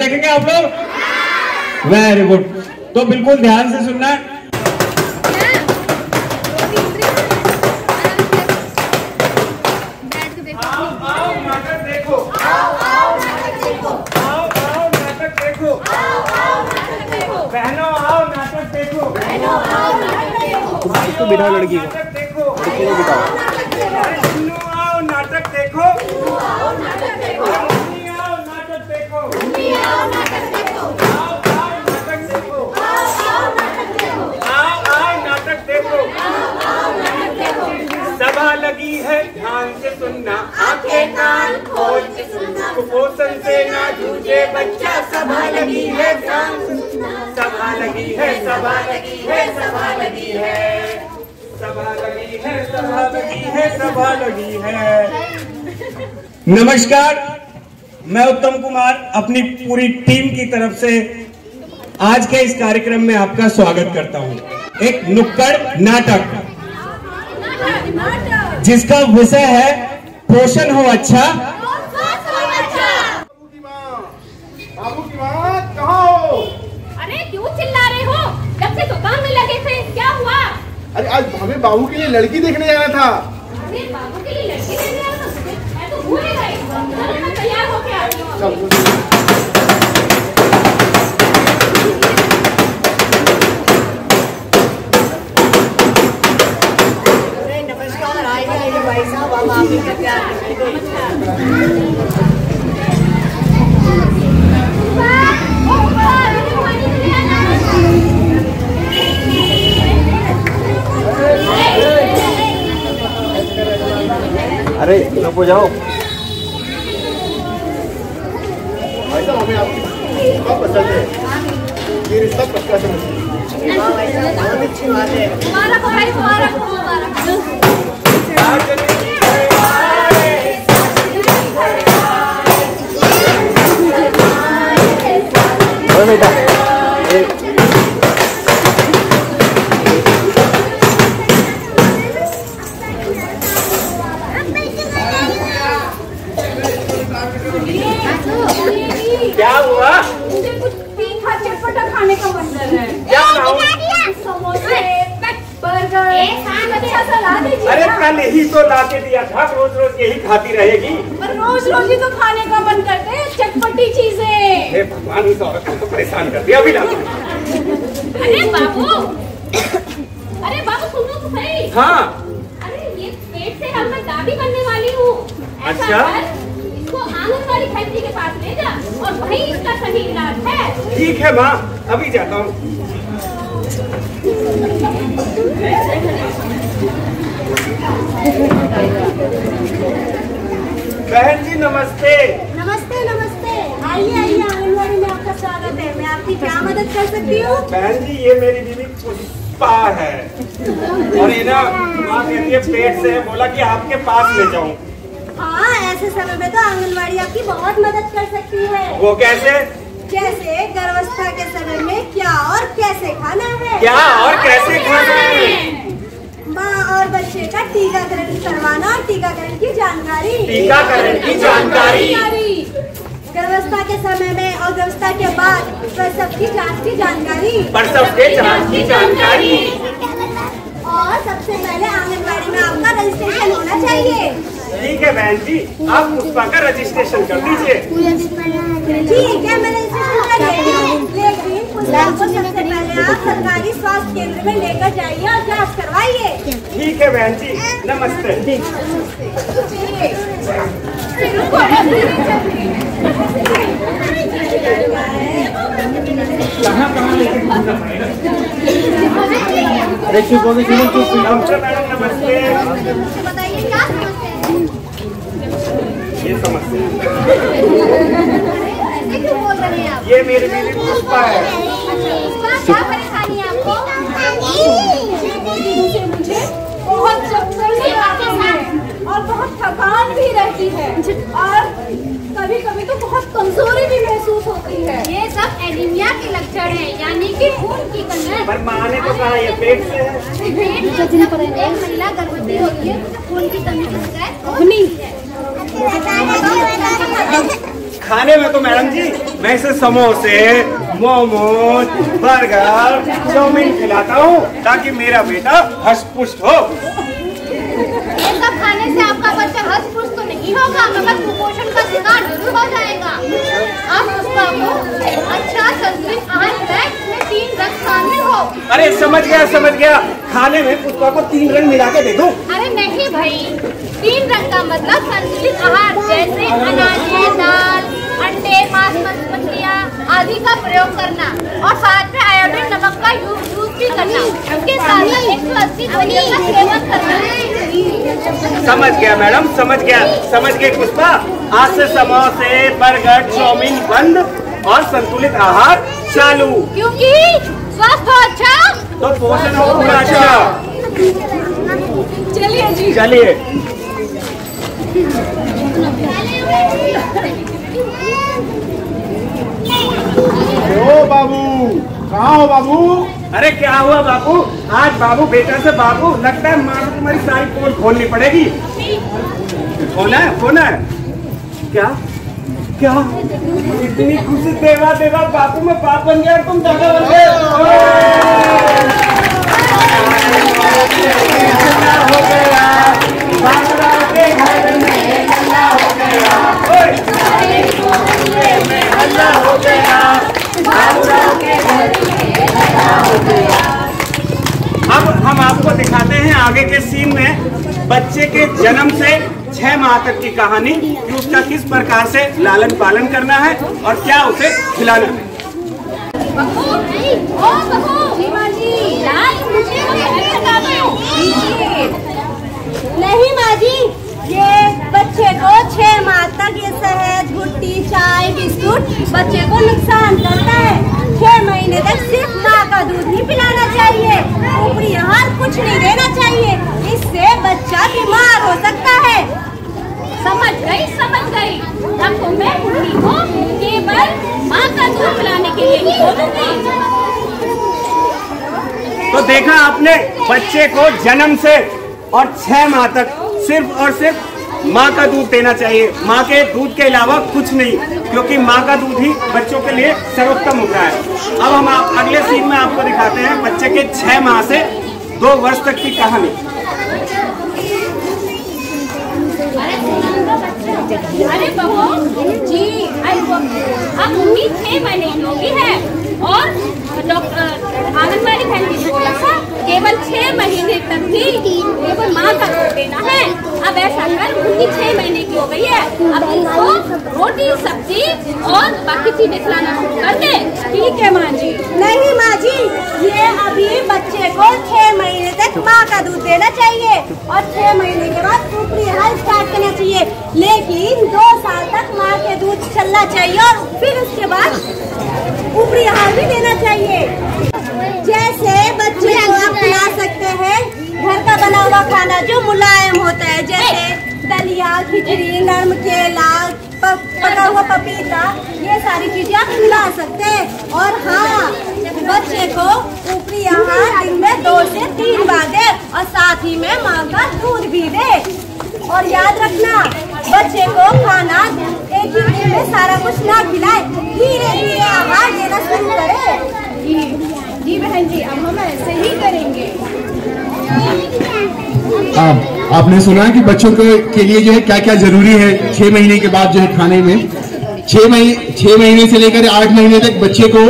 देखेंगे आप लोग? Very good. तो बिल्कुल ध्यान से सुनना। इसको बिठाओ, लड़की को बिठाओ। आओ नाटक देखो, आओ नाटक देखो, आओ नाटक देखो, आओ नाटक देखो, आओ नाटक देखो, आओ नाटक देखो। सभा लगी है, ध्यान से सुनना, आंखें कान खोल के सुनना, कुपोषण से ना जूझे बच्चा। सभा लगी है, ध्यान से सुनना, सभा लगी है, सभा लगी है, सभा लगी है, सभा लगी है, सभा लगी है, सभा लगी है। नमस्कार, मैं उत्तम कुमार अपनी पूरी टीम की तरफ से आज के इस कार्यक्रम में आपका स्वागत करता हूं। एक नुक्कड़ नाटक जिसका विषय है पोषण हो अच्छा। बाबू की माँ कहाँ हो? अरे क्यों चिल्ला रहे हो? जब से दुकान में लगे थे, क्या हुआ? अरे आज हमें बाबू के लिए लड़की देखने जाना था। अरे बाबू के लिए लड़की देखने जाना था? मैं तो भूल ही गई। चलो मैं तैयार होके आ रही हूँ। अरे नमस्कार, आइए भाई साहब, हम आपके प्यार अरे चुप हो जाओ। भाई साहब हमें आपकी बहुत पसंद है, ये रिश्ता पक्का समझिए। वाह भाई साहब, बहुत अच्छी बात है। मुबारक हो भाई, मुबारक हो, मुबारक हो। बेटा क्या हुआ? मुझे कुछ तीखा चटपटा खाने का मन कर रहा है। क्या खाऊं? समोसे, बर्गर, अच्छा सा ला दीजिए। अरे कल ही तो ला के दिया था, रोज रोज यही खाती रहेगी? पर रोज रोज ही तो खाने का मन करते हैं चटपटी चीजें। हे भगवान, इस औरत को तो परेशान कर दिया। अभी ला दो। अरे बाबू, अरे बाबू सुनो तो सही। हाँ। अरे ये पेट से अब मैं दादी बनने वाली हूँ। अच्छा? इसको आंगनबाड़ी खैती के पास ले जा और वहीं इसका सही इलाज है। ठीक है माँ, अभी जाता हूँ। बहन जी नमस्ते। नमस्ते नमस्ते, आइए आइए, आंगनबाड़ी में आपका स्वागत है। मैं आपकी क्या मदद कर सकती हूँ? बहन जी ये मेरी बीवी पुष्पा है और ये ना माँ कहती है पेट से है, बोला कि आपके पास ले जाऊँ। हाँ, ऐसे समय में तो आंगनबाड़ी आपकी बहुत मदद कर सकती है। वो कैसे? जैसे गर्भावस्था के समय में क्या और कैसे खाना है, क्या और कैसे खाना है, माँ और बच्चे का टीकाकरण करवाना और टीकाकरण की जानकारी, टीकाकरण की जानकारी, गर्भावस्था के समय में और गर्भावस्था के बाद प्रसव की जांच की जानकारी, प्रसव के जांच की जानकारी। और सबसे पहले आंगनबाड़ी में आपका रजिस्ट्रेशन होना चाहिए। ठीक है बहन जी, आप पुष्पा का रजिस्ट्रेशन कर दीजिए। ठीक है, मैं रजिस्ट्रेशन कर देती हूँ, लेकिन पुष्पा को सबसे पहले आप सरकारी स्वास्थ्य केंद्र में लेकर जाइए और जांच करवाइए। ठीक है बहन जी, नमस्ते। कहाँ लेके घूमना पड़ेगा? अरे चुप हो गए, चुप। डॉक्टर मैडम नमस्ते। बताइए क्या समस्या है? ये समस्या ऐसे क्यों बोल रहे हैं आप? ये मेरी बीवी पुष्पा है। क्या परेशानी है आपको? मुझे बहुत चक्कर भी आते हैं और बहुत थकान भी रहती है और कभी कभी तो बहुत कमजोरी भी महसूस होती है। ये सब एनीमिया के लक्षण हैं, यानी कि खून की कमी। पर माँ ने तो कहा ये पेट से है। पेट में जब एक महिला गर्भवती होती है तो खून की कमी की शिकायत होती है। खाने में तो मैडम जी मैं इसे समोसे, मोमोज, बर्गर, चाउमीन खिलाता हूँ ताकि मेरा बेटा हष्ट-पुष्ट हो। ये सब खाने से आपका बच्चा हष्ट-पुष्ट तो नहीं होगा, मगर कुपोषण का शिकार जरूर हो जाएगा। आप उसका अच्छा संतुलित आहार है, इसमें 3 रंग शामिल हो। अरे समझ गया। खाने में पुष्पा को 3 रंग मिला के दे दूं? अरे नहीं भाई, 3 रंग का मतलब संतुलित आहार, जैसे अनाज, दाल, अंडे, मांस, मछलियाँ आदि का प्रयोग करना और साथ में आयोडीन नमक का यूज भी करना। उसके साथ 180 पनीर का सेवन करना। समझ गया मैडम, समझ गए पुष्पा। आज से समोसे, बर्गर, चाउमीन बंद और संतुलित आहार चालू। क्योंकि स्वास्थ्य हो अच्छा तो पोषण हो पूरा अच्छा। चलिए। ओ बाबू, कहाँ हो बाबू? अरे क्या हुआ बाबू? आज बाबू बेटा से बाबू, लगता है माँ को तुम्हारी सारी पोल खोलनी पड़ेगी। खोना है? क्या? इतनी खुशी देवा बापू में बाप बन गया, तुम दादा बन गए। हो गया बाबूराव के घर में हल्ला हो गया, हल्ला हो गया, बाबूराव के घर में हल्ला हो गया। अब हम आपको दिखाते हैं आगे के सीन में बच्चे के जन्म से 6 माह तक की कहानी कि उसका किस प्रकार से लालन पालन करना है और क्या उसे खिलाना है। नहीं माँ जी, ये बच्चे को 6 माह तक ये शहद, भुट्टी, चाय, बिस्कुट बच्चे को नुकसान करता है। 6 महीने तक सिर्फ माँ का दूध ही पिलाना चाहिए, ऊपरी आहार कुछ नहीं देना चाहिए, इससे बच्चा बीमार हो सकता है। समझ गई। अब तो मैं बुढ़ी हूँ, केवल माँ का दूध पिलाने के लिए ही बोलूंगी। तो देखा आपने, बच्चे को जन्म से और 6 माह तक सिर्फ और सिर्फ माँ का दूध देना चाहिए, माँ के दूध के अलावा कुछ नहीं, क्योंकि माँ का दूध ही बच्चों के लिए सर्वोत्तम होता है। अब हम अगले सीन में आपको दिखाते हैं बच्चे के 6 माह से 2 वर्ष तक की कहानी। अरे बहू जी, अब उम्मी 6 महीने की होगी है और आंगनबाड़ी बहन ने बोला था केवल 6 महीने तक ही केवल माँ का दूध देना है। अब ऐसा कर उनकी 6 महीने की हो गई है, अब इनको रोटी, सब्जी और बाकी चीजें खिलाना कर दे। ठीक है माँ जी। नहीं माँ जी, ये अभी बच्चे को 6 महीने तक माँ का दूध देना चाहिए और 6 महीने के बाद ऊपरी आहार स्टार्ट करना चाहिए, लेकिन 2 साल तक माँ के दूध चलना चाहिए और फिर उसके बाद ऊपरी आहार भी देना चाहिए। जैसे बच्चे को आप खिला सकते हैं घर का बना हुआ खाना जो मुलायम होता है, जैसे दलिया, खिचड़ी, नरम केला, पका हुआ पपीता, ये सारी चीजें आप खिला सकते हैं। और हाँ, बच्चे को ऊपरी आहार दिन में 2 से 3 बार दे और साथ ही में माँ का दूध भी दे। और याद रखना, बच्चे को खाना एक ही दिन में सारा कुछ ना खिलाए, धीरे धीरे आहार देना शुरू करे। जी बहन जी, अब हम ऐसे ही करेंगे। आपने सुना कि बच्चों के लिए जो है क्या क्या जरूरी है 6 महीने के बाद जो है खाने में। 6 महीने से लेकर 8 महीने तक बच्चे को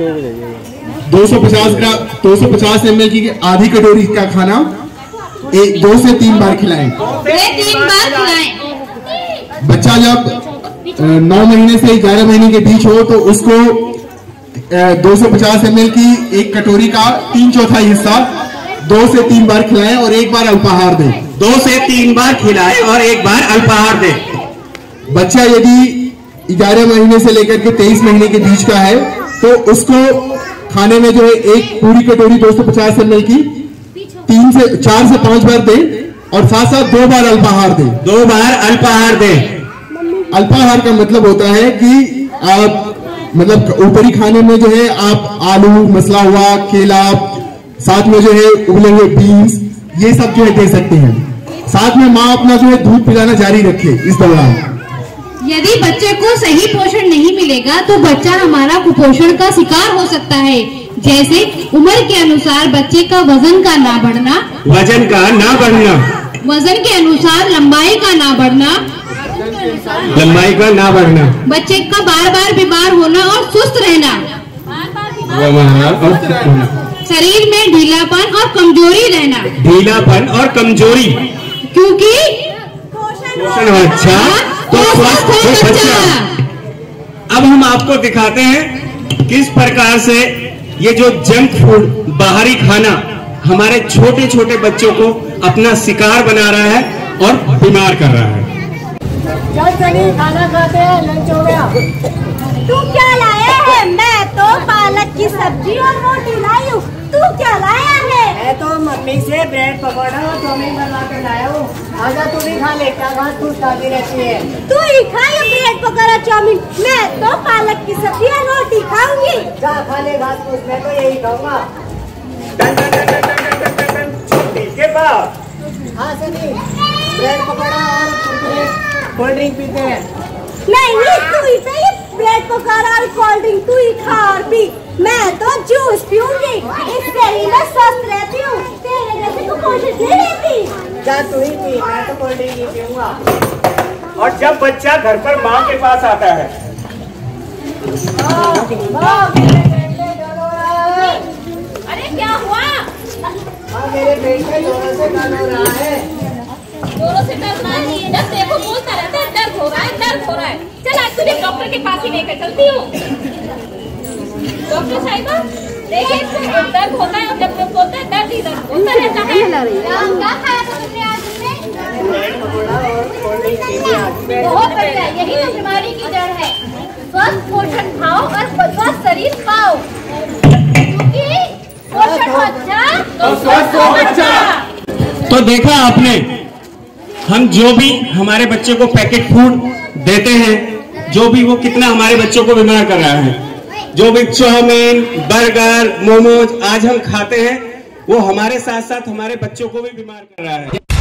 250 ml की आधी कटोरी का खाना 2 से 3 बार खिलाएं। बच्चा जब 9 महीने से 11 महीने के बीच हो तो उसको 250 ml की एक कटोरी का 3/4 हिस्सा 2 से 3 बार खिलाएं और 1 बार अल्पाहार दें। 2 से 3 बार खिलाएं और 1 बार अल्पाहार दें। बच्चा यदि 11 महीने से लेकर के 23 महीने के बीच का है तो उसको खाने में जो है एक पूरी कटोरी 250 ml की 4 से 5 बार दें और साथ साथ 2 बार अल्पाहार दें। 2 बार अल्पाहार दें। अल्पाहार का मतलब होता है कि आप मतलब ऊपरी खाने में जो है आप आलू, मसला हुआ, केला, साथ में जो है उबले हुए बीन्स, ये सब जो है दे सकते हैं। साथ में माँ अपना जो है दूध पिलाना जारी रखे इस दौरान। यदि बच्चे को सही पोषण नहीं मिलेगा तो बच्चा हमारा कुपोषण का शिकार हो सकता है। जैसे उम्र के अनुसार बच्चे का वजन का ना बढ़ना, वजन का ना बढ़ना, वजन के अनुसार लंबाई का ना बढ़ना, लंबाई का ना बढ़ना, बच्चे का बार बार बीमार होना और सुस्त रहना, शरीर में ढीलापन और कमजोरी रहना, ढीलापन और कमजोरी, क्योंकि पोषण अच्छा तो स्वस्थ हो बच्चा। अब हम आपको दिखाते हैं किस प्रकार से ये जो जंक फूड, बाहरी खाना हमारे छोटे छोटे बच्चों को अपना शिकार बना रहा है और बीमार कर रहा है। चल सनी खाना खाते हैं, लंच हो गया। तू क्या लाया है? मैं तो पालक की सब्जी और रोटी लाई हूँ। तू क्या लाया है? मैं तो मम्मी से ब्रेड पकौड़ा और चाउमीन बनवा कर लाया हूँ। आजा तू भी खा ले, क्या घास फूस खाती रहती है। तू ही खाए ब्रेड पकौड़ा चाउमीन, मैं तो पालक की सब्जी और रोटी खाऊंगी। जा खा ले घास फूस, मैं तो यही खाऊंगा। के बाद हाँ सनी, ब्रेड पकौड़ा और कोल्ड ड्रिंक पीते हैं। नहीं, तू ही चाहिए ब्रेड पकौड़ा और कोल्ड ड्रिंक, तू ही खा और पी। मैं तो जूस पीऊंगी, इससे ही मैं स्वस्थ रहती हूँ। तेरे जैसे कुपोषित नहीं रहती। जा तू ही पी, मैं तो कोल्ड ड्रिंक ही पीऊंगा। और जब बच्चा घर पर माँ के पास आता है, अरे क्या हुआ? हाँ मेरे पेट में जोरों से दर्द हो रहा है। जोरों से डरना नहीं है, जब देखो बोलता रहता है दर्द हो रहा है, दर्द हो रहा है। चल आज तुझे डॉक्टर के पास ही लेकर चलती हूँ। डॉक्टर साहिबा देखिए, दर्द होता है और जब लोग बोलते हैं दर्द ही दर्द होता रहता है। क्या खाया था तुमने आज? बहुत बढ़िया, यही तो बीमारी की जड़ है। स्वस्थ पोषण खाओ और स्वस्थ शरीर पाओ, क्योंकि पोषण अच्छा तो स्वस्थ हो बच्चा। तो देखा आपने, हम जो भी हमारे बच्चों को पैकेट फूड देते हैं, जो भी वो कितना हमारे बच्चों को बीमार कर रहा है। जो भी चाउमीन, बर्गर, मोमोज आज हम खाते हैं, वो हमारे साथ साथ हमारे बच्चों को भी बीमार कर रहा है।